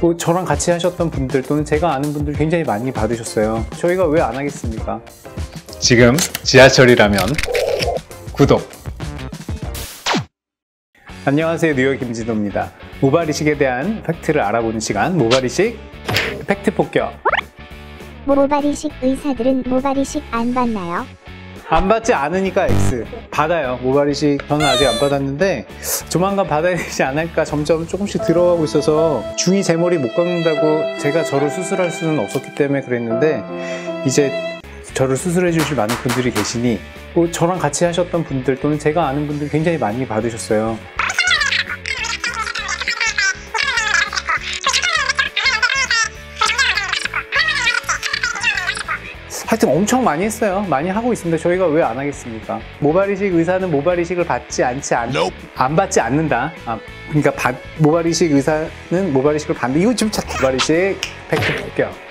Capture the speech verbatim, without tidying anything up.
뭐 저랑 같이 하셨던 분들 또는 제가 아는 분들 굉장히 많이 받으셨어요. 저희가 왜 안 하겠습니까? 지금 지하철이라면 구독! 안녕하세요, 뉴욕 김진호입니다. 모발이식에 대한 팩트를 알아보는 시간, 모발이식 팩트 폭격. 모발이식 의사들은 모발이식 안 받나요? 안 받지 않으니까 X. 받아요. 모발이식 저는 아직 안 받았는데 조만간 받아야 되지 않을까 점점 조금씩 들어가고 있어서 중이 제 머리 못 깎는다고 제가 저를 수술할 수는 없었기 때문에 그랬는데 이제 저를 수술해 주실 많은 분들이 계시니 뭐 저랑 같이 하셨던 분들 또는 제가 아는 분들 굉장히 많이 받으셨어요. 하여튼 엄청 많이 했어요. 많이 하고 있습니다. 저희가 왜 안 하겠습니까? 모발이식 의사는 모발이식을 받지 않지 않, 안 받지 않는다. 아, 그러니까 받, 모발이식 의사는 모발이식을 받는다. 이거 좀 참 모발이식 팩트 폭격.